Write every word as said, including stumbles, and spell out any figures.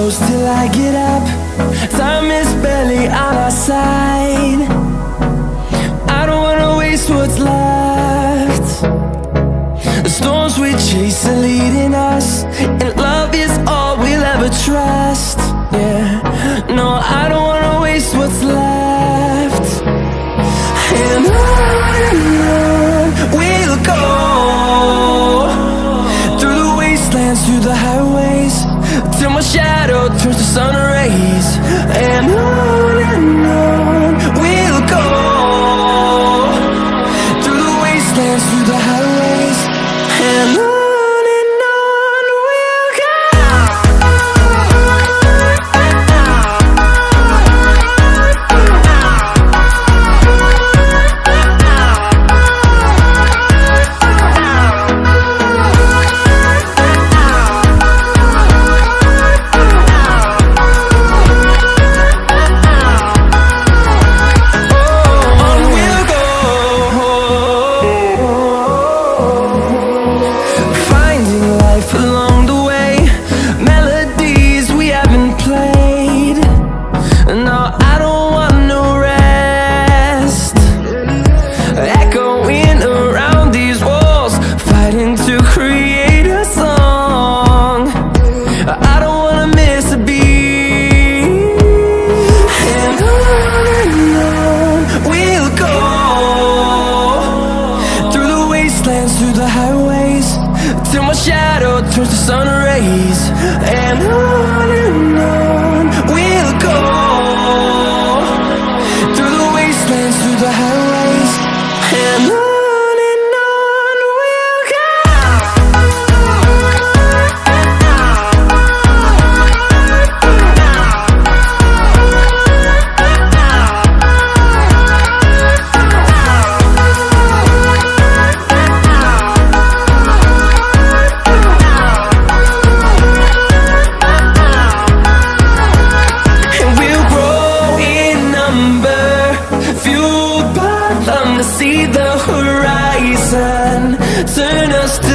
close till I get up. Time is barely on our side. I don't wanna waste what's left. The storms we chase are leading us, and love is all we'll ever trust. Yeah, no, I don't wanna waste what's left. And on and on we'll go, through the wastelands, through the highways, till my shadow turns to sun rays. And on and on we'll go, through the wastelands, through the highways, and on. Through the highways, till my shadow turns to sun rays. And on and on we'll go, through the wastelands, through the highways, and on. See the horizon, turn us